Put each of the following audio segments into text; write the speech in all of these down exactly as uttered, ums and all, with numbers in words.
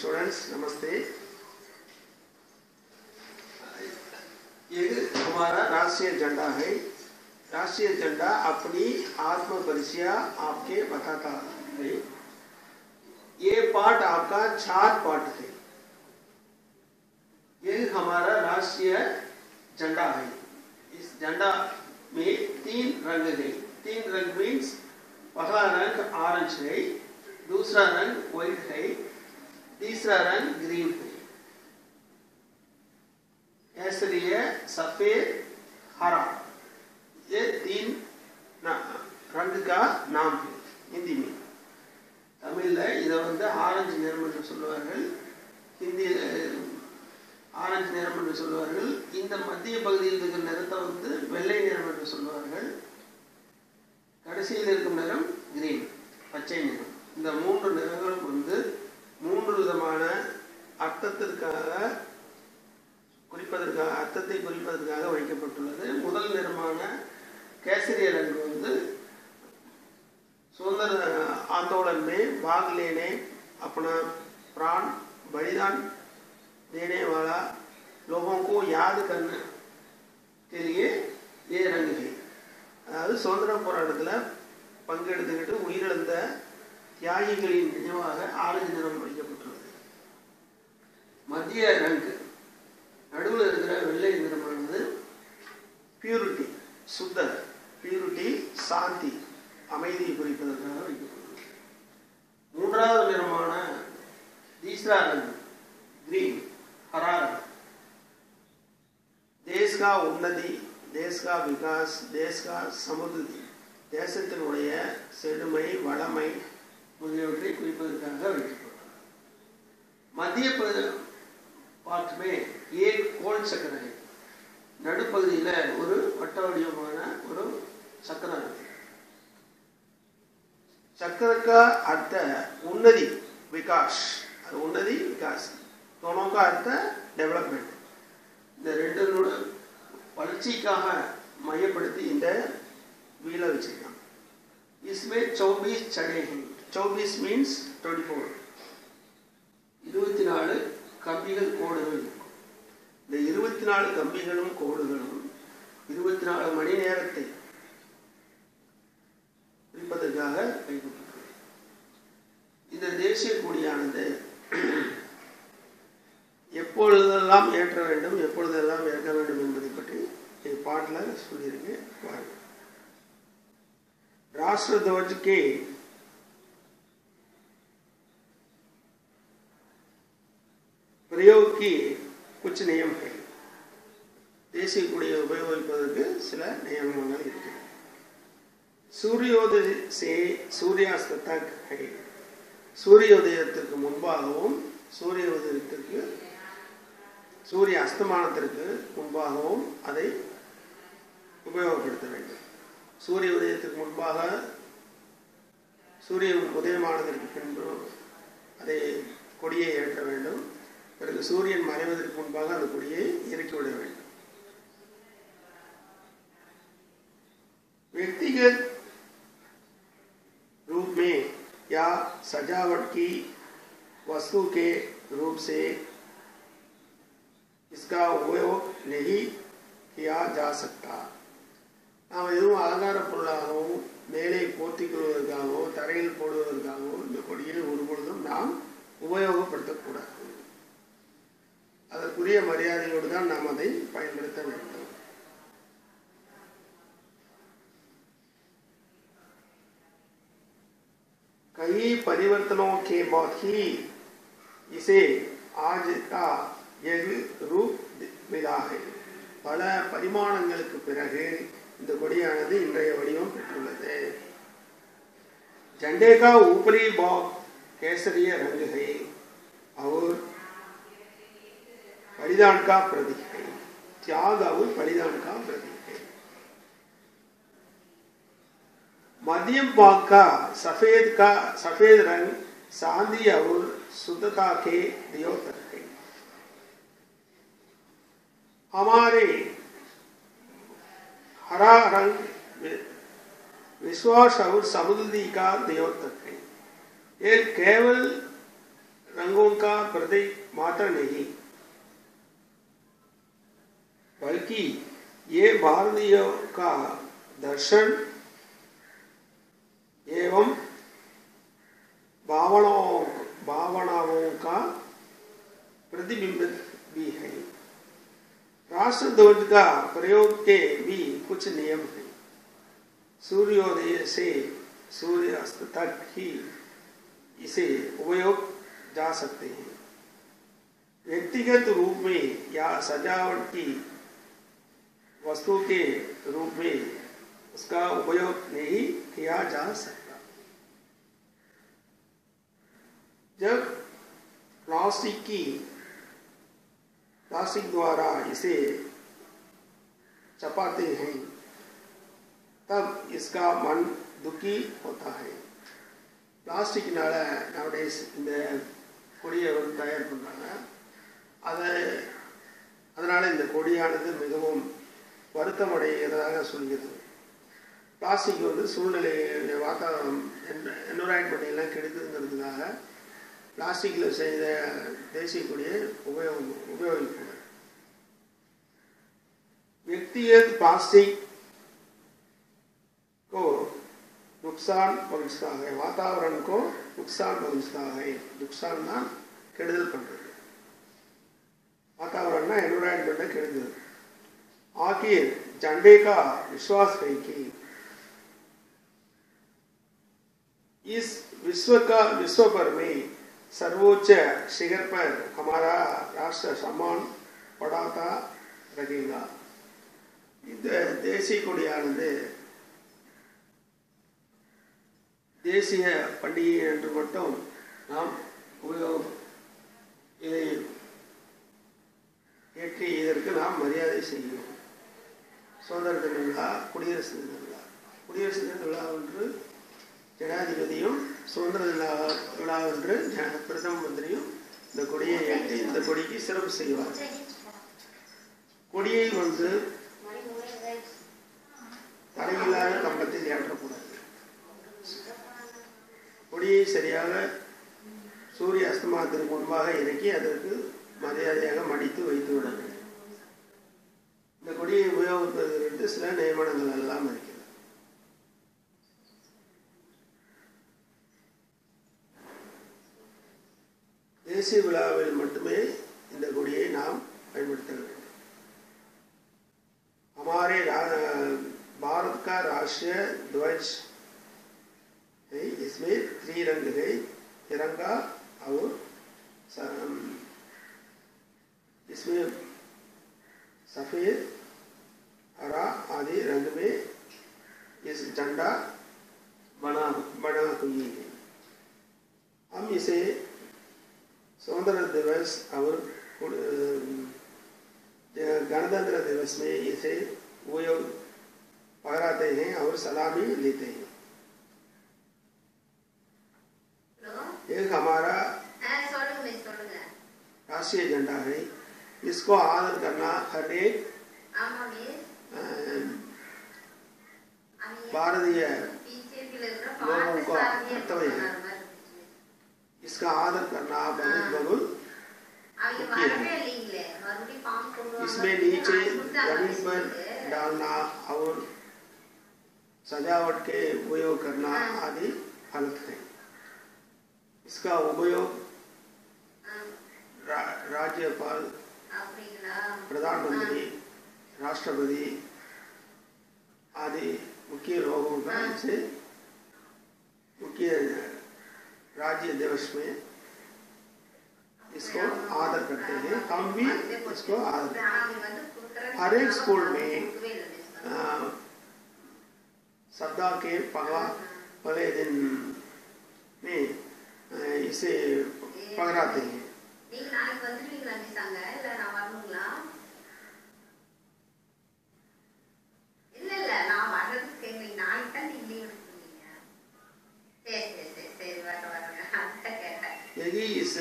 Students नमस्ते। ये हमारा राष्ट्रीय झंडा है। राष्ट्रीय झंडा अपनी आत्म परिचय आपके बताता है। ये पार्ट आपका चार पार्ट है। ये हमारा राष्ट्रीय झंडा है। इस झंडा में तीन रंग है। तीन रंग मीन्स पहला रंग ऑरेंज है, दूसरा रंग व्हाइट है, तीसरा रंग ग्रीन है। केसरिया, सफेद, हरा, ये तीन रंग का नाम है हिंदी में। तमिल इதை வந்து ஆரஞ்சு நிறம் என்று சொல்வார்கள், ஹிந்தி ஆரஞ்சு நிறம் என்று சொல்வார்கள். இந்த மத்திய பகுதியில் இருக்கிற நிறத்தை வந்து வெள்ளை நிறம் என்று சொல்வார்கள். கடைசியில் இருக்கும் நிறம் கிரீன், பச்சை நிறம். இந்த மூன்று நிறங்களும் வந்து மூன்று விதமான அர்த்தத்திற்காக குறிப்பதற்காக அர்த்தத்தை குறிப்பதற்காக வைக்கப்பட்டுள்ளது. முதல் நிறமான केसरिया रंग வந்து स्वतंत्र आंदोलन में भाग लेने अपना प्राण बलिदान देने वाला लोगों को याद करने के लिए ये रंग है. அதாவது சுதந்திர போராட்டத்தில் பங்கெடுத்துக்கிட்டு உயிரிழந்த தியாகிகளின் நினைவாக ஆரஞ்சு நிறம் வைக்கப்பட்டுள்ளது. மத்திய ரங்க் நடுவில் இருக்கிற வெள்ளை நிறமானது பியூரிட்டி, சுத்தர், பியூரிட்டி, சாந்தி, அமைதியை குறிப்பதற்காக வைக்கப்பட்டுள்ளது. மூன்றாவது நிறமான तीसरा रंग ग्रीन, हरा रंग देश का उन्नति, देश का विकास, देश का समृद्धि, தேசத்தினுடைய செழுமை, வளமை முதலியவற்றை குறிப்பதற்காக வைக்கப்பட்டுள்ளது. மத்திய பார்ட் में एक गोल चक्र है. நடுப்பகுதியில் ஒரு வட்ட வடிவமான ஒரு சக்கரம் है. चक्र का अर्थ उन्नति, विकास. उन्नति विकास दोनों का अर्थ डेवलपमेंट. இந்த ரெண்டோட வளர்ச்சிக்காக மையப்படுத்தி இந்த வீலை வச்சிருக்காங்க. इसमें चौबीस चढ़े हैं. चौबीस मीन्स ट्वेंटी फोर. இருபத்தி நாலு கம்பிகள் கோடுகள் இருக்கும். இந்த இருபத்தி நாலு கம்பிகளும் கோடுகளும் இருபத்தி நாலு மணி நேரத்தை குறிப்பதற்காக வைக்கப்பட்டுள்ளது. இந்த தேசிய கொடியானது எப்பொழுதெல்லாம் ஏற்ற வேண்டும், எப்பொழுதெல்லாம் ஏற்க வேண்டும் என்பதை பற்றி பாட்டில் சொல்லியிருக்கேன். राष्ट्र ध्वज के प्रयोग की कुछ नियम है. தேசிய கொடியை உபயோகிப்பதற்கு சில நியமங்கள் இருக்கு. सूर्योदय से सूर्यास्त तक है. சூரியோதயத்திற்கு முன்பாகவும் சூரிய உதயத்திற்கு சூரிய அஸ்தமானத்திற்கு முன்பாகவும் அதை உபயோகப்படுத்த வேண்டும். சூரிய உதயத்துக்கு முன்பாக, சூரியன் உதயமானதற்கு பின்பு அதை கொடியை ஏற்ற வேண்டும். பிறகு சூரியன் மறைவதற்கு முன்பாக அந்த கொடியை இறக்கிவிட வேண்டும். व्यक्तिगत रूप में या सजावट की वस्तु के रूप से इसका उपयोग नहीं किया जा सकता. நாம் எதுவும் அலங்கார பொருளாகவும் மேலே போர்த்திக் கொள்வதற்காகவோ தரையில் போடுவதற்காகவோ இந்த கொடியை ஒரு பொழுதும் நாம் உபயோகப்படுத்தக்கூடாது. அதற்குரிய மரியாதையோடு தான் நாம் அதை பயன்படுத்த வேண்டும். कई परिवर्तनों के बाद ही इसे आज का यह रूप मिला है. பல பரிமாணங்களுக்கு பிறகு இந்த கொடியானது இன்றைய வடிவம் பெற்றுள்ளது. झंडे का ऊपरी भाग केसरिया रंग है और बलिदान का प्रतीक है. त्याग और बलिदान का प्रतीक है. मध्यम भाग का सफेद का सफेद रंग शांति और शुद्धता के द्योतक है. हमारे हरा रंग विश्वास और समृद्धि का द्योतक है. ये केवल रंगों का प्रतीक मात्र नहीं, बल्कि ये भारतीयों का दर्शन एवं भावनाओं भावनाओं का प्रतिबिंब भी है। राष्ट्रध्वज का प्रयोग के भी कुछ नियम हैं। सूर्योदय से सूर्यास्त तक ही इसे उपयोग जा सकते हैं। व्यक्तिगत रूप में या सजावट की वस्तु के रूप में उसका उपयोग नहीं किया जा सकता। जब प्लास्टिक की प्लास्टिक द्वारा इसे चपाते हैं तब इसका मन दुखी होता है. பிளாஸ்டிக்னால nowadays இந்த கொடியை வந்து தயார் பண்றாங்க. அதை அதனால இந்த கொடியானது மிகவும் வருத்தம் அடைகிறதாக சொல்கிறது. பிளாஸ்டிக் வந்து சூழ்நிலை வாத்தாவரணம் என்விரான்மெண்ட் எல்லாம் கெடுக்குங்கிறதுக்காக பிளாஸ்டிக்கில் செய்த தேசிய கொடியை உபயோகம் உபயோகிக்கூடாது. व्यक्तिगत प्लास्टिक को नुकसान पहुंचता है, वातावरण को नुकसान पहुंचता है. नुकसान ना केड़ुदल पண்றது. वातावरण ना एनवायरनमेंट केड़ुदल. आखिर झंडे का विश्वास है कि इस विश्व का विश्व भर में सर्वोच्च शिखर पर हमारा राष्ट्र सम्मान बढ़ाता रहेगा. இந்த தேசிய கொடியானது தேசிய பண்டிகை என்று மட்டும் நாம் உபயோகம் இதை ஏற்றி இதற்கு நாம் மரியாதை செய்கிறோம். சுதந்திர தின விழா, குடியரசு தின விழா. குடியரசு தின விழா ஒன்று ஜனாதிபதியும், சுதந்திர தின விழா ஒன்று பிரதம மந்திரியும் இந்த கொடியை ஏற்றி இந்த கொடிக்கு சிறப்பு செய்வார். கொடியை வந்து தடையில்லாத கம்பத்தில் ஏற்றக்கூடாது. கொடியை சரியாக சூரிய அஸ்தமானத்திற்கு முன்பாக இறக்கி அதற்கு மரியாதையாக மடித்து வைத்து விட வேண்டும். இந்த கொடியை உபயோகிப்பதற்கு சில நியமனங்கள் எல்லாம் இருக்கிறது. தேசிய விழாவில் மட்டுமே இந்த கொடியை நாம் பயன்படுத்த வேண்டும். हमारे भारत का राष्ट्रीय ध्वज है, इसमें त्रिरंग है, तिरंगा और इसमें सफेद, हरा आदि रंग में इस झंडा बना बना हुई है. हम इसे स्वतंत्रता दिवस और गणतंत्र दिवस में इसे उपयोग पहराते हैं और सलामी लेते हैं. एक हमारा राष्ट्रीय झंडा है, इसको आदर करना हर एक भारतीय लोगों का कर्तव्य है. इसका आदर करना बहुत बहुत इसमें नीचे जमीन पर डालना और सजावट के उपयोग करना आदि गलत है. इसका उपयोग रा, राज्यपाल, प्रधानमंत्री, राष्ट्रपति आदि मुख्य लोगों का इसे मुख्य राज्य दिवस में इसको आदर करते हैं. हम भी इसको आदर करते हैं. हर एक स्कूल में सप्ताह के पहला पहले दिन में इसे पकड़ाते हैं. यही इस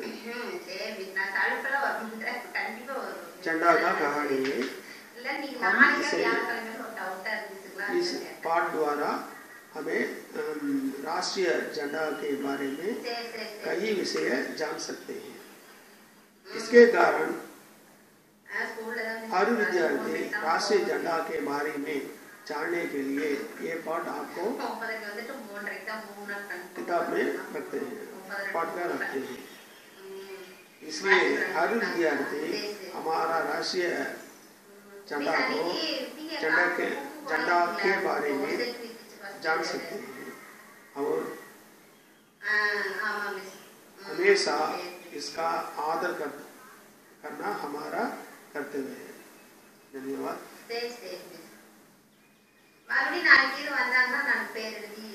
झंडा का कहानी है. हम इसे इस पाठ द्वारा हमें राष्ट्रीय झंडा के बारे में कई विषय जान सकते हैं। इसके कारण हर विद्यार्थी राष्ट्रीय झंडा के बारे में जानने के लिए ये पाठ आपको किताब में रखते हैं, पाठ में रखते हैं। इसलिए हर विद्यार्थी हमारा राष्ट्रीय झंडा को झंडा के झंडा के बारे में जान सकते हैं और हमेशा इसका आदर कर, करना हमारा कर्तव्य है। धन्यवाद। மறுபடியும் நாளைக்கு இது வந்தாங்கன்னா நான் பேர் எழுதி